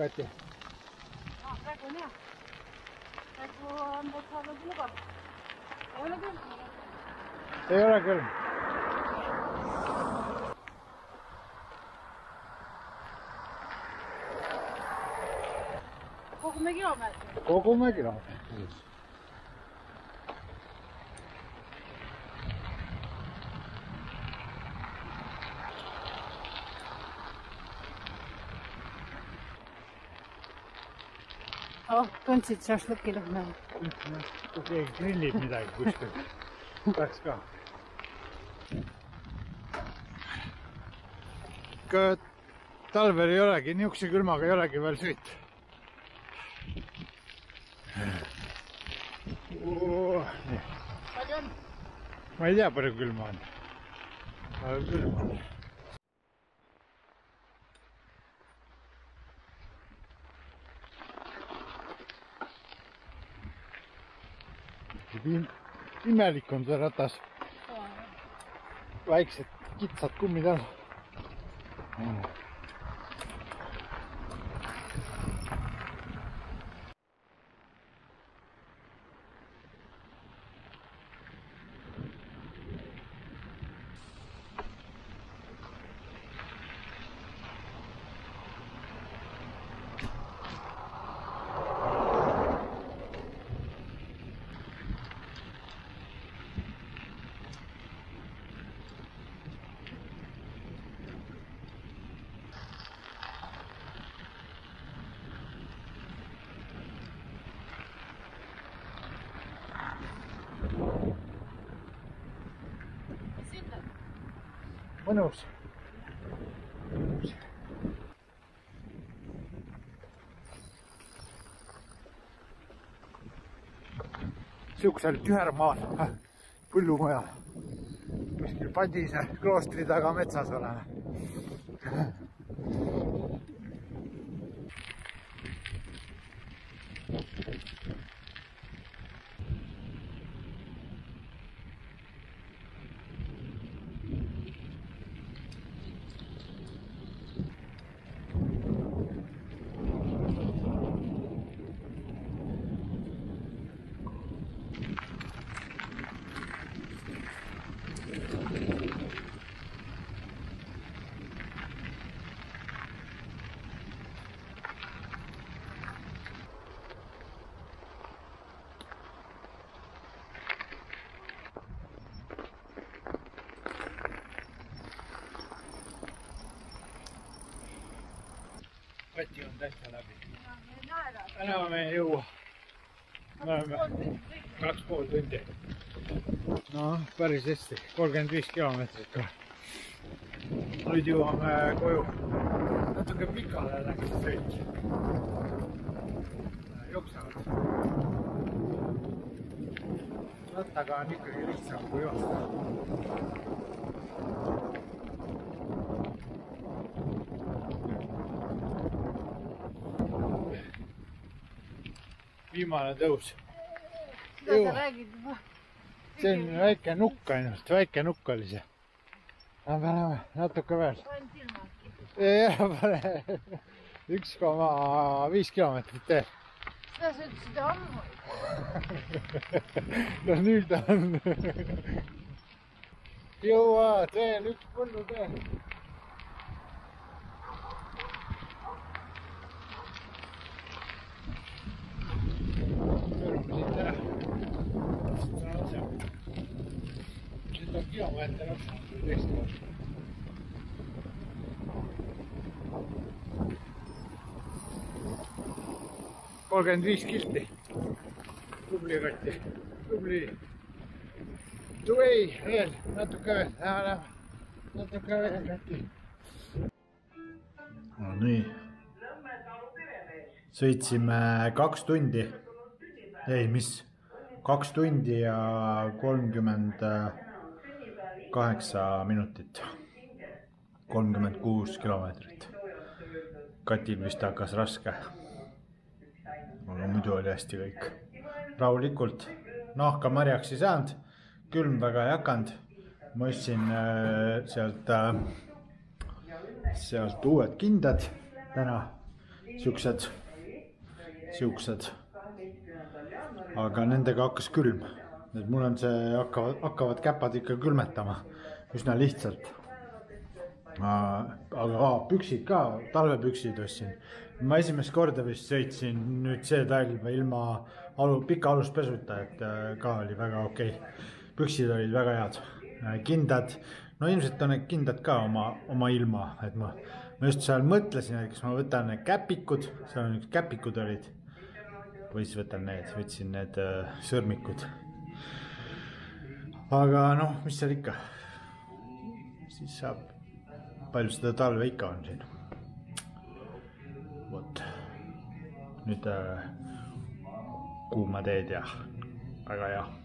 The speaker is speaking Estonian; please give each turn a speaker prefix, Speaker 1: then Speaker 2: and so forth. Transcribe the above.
Speaker 1: Kati?
Speaker 2: Praegu on hea. Praegu on täitsa olnud mugav. Ei ole külm.
Speaker 1: Ei ole külm.
Speaker 2: Kogume kilomeetri.
Speaker 1: Kogume kilomeetri.
Speaker 2: Tundsid šašlõki lõhna.
Speaker 1: Kui keegi grillib midagi kuskil. Läks ka. Talvel ei olegi, niisuguse külmaga ei olegi veel sõit.
Speaker 2: Palju on?
Speaker 1: Ma ei tea, palju külma on. Aga külma on. Imelik on see ratas. Väiksed kitsad kummid on. Mõnus. Siuksel tühermaal, põllumajal. Kuskil Padise kloostri taga metsas oleme. Kati on täitsa läbi. Enam me ei jõua. Me oleme 2,5 tundi. No, päris hästi. 35 kilomeetrit ka. Nüüd jõuame koju. Natuke pikale läks sõit. Jooksevad. Rattaga on ikkagi lihtsam kui joosta. Viimane tõus.
Speaker 2: Mida sa räägid juba?
Speaker 1: See on väike nukk ainult, väike nukk oli see. Aga läheme natuke veel.
Speaker 2: Panen silma.
Speaker 1: Jah, pane 1,5 kilomeetrit teel.
Speaker 2: Seda sa ütlesid ammu.
Speaker 1: No nüüd on. Jõuad veel üks põllu teel. Nüüd on kilomeeter otsa teist kord. Kolmkümmend 5 kilti. Tubli Kati. Tubli. Tuvei veel. Natuke veel. Lähe. Natuke veel Kati. No nii. Sõitsime 2 tundi. Ei, mis? 2 tundi ja 38 minutit. 36 kilomeetrit. Katil vist hakkas raske. Aga muidu oli hästi kõik. Rahulikult. Nahka marjaks ei saanud. Külm väga ei hakanud. Ma ostsin sealt uued kindad täna. siuksed. Aga nendega hakkas külm. Et mul on see hakkavad käpad ikka külmetama üsna lihtsalt. Aga püksid ka, talvepüksid ostsin. Ma esimest korda vist sõitsin nüüd see talv ilma pika aluspesuta, et ka oli väga okei. Püksid olid väga head. Kindad, no ilmselt on need kindad ka oma ilma, et ma just seal mõtlesin, et kas ma võtan need käpikud, seal on üks käpikud olid, või siis võtsin need sõrmikud. Aga noh, mis seal ikka, siis saab, palju seda talve ikka on siin. Vot, nüüd kuuma teed ja väga hea.